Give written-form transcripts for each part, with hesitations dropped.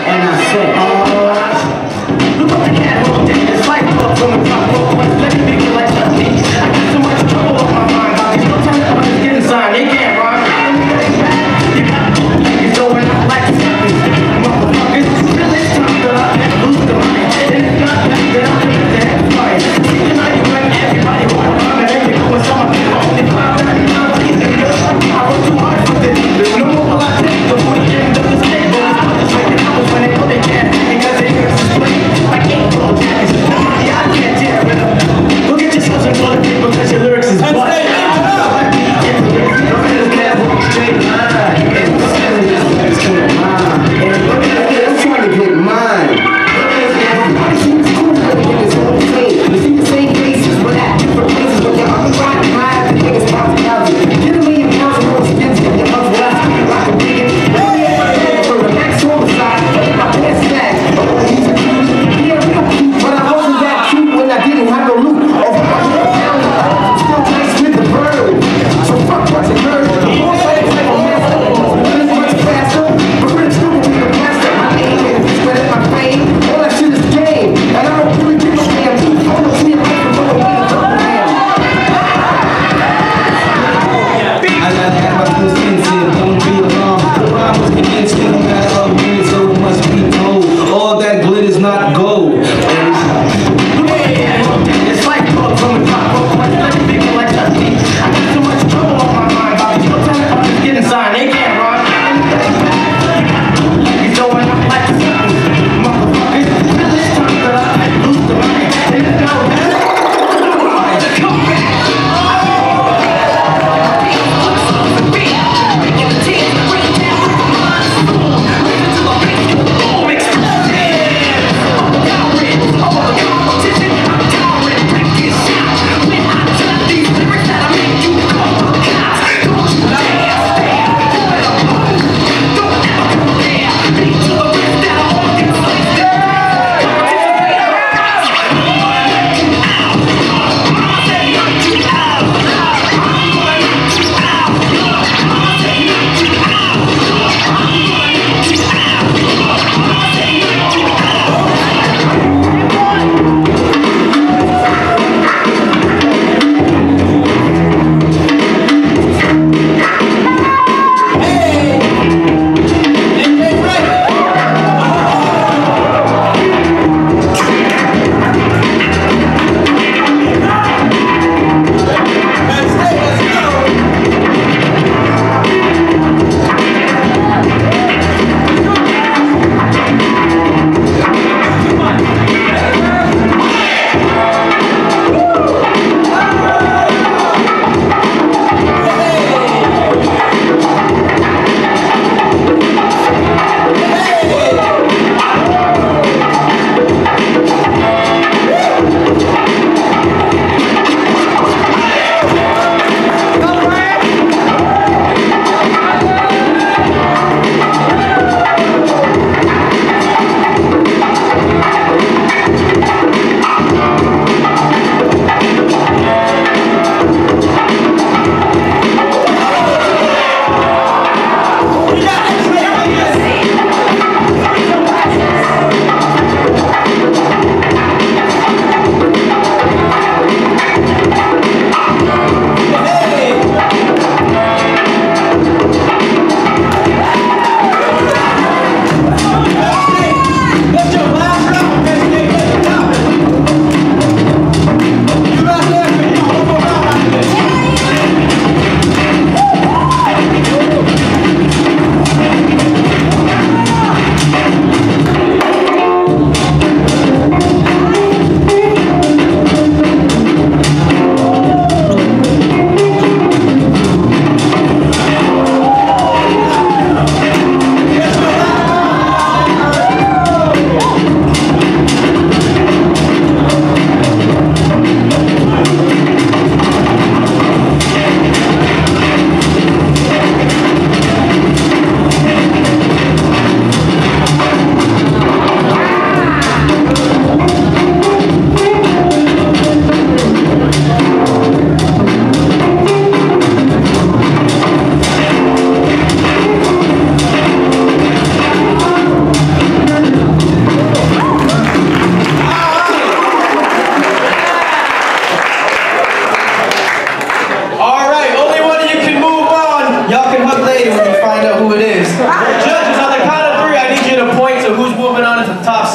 And I say, look what the cat won't do. It's like love from the top rope. Let me feel like me. I got so much trouble on my mind. These no time to get inside. They can't rhyme. You got niggas going out like motherfuckers. Till it's time that I lose the mind. And it's not that I'm gonna have to fight. Tonight you bring everybody wanna rhyme. And then you go with someone only 599. I work too hard for this. There's no more I take. The 40 end of the state. But it's not the second hours when they know they can't.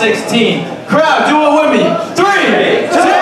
16. Crowd, do it with me. 3, 2,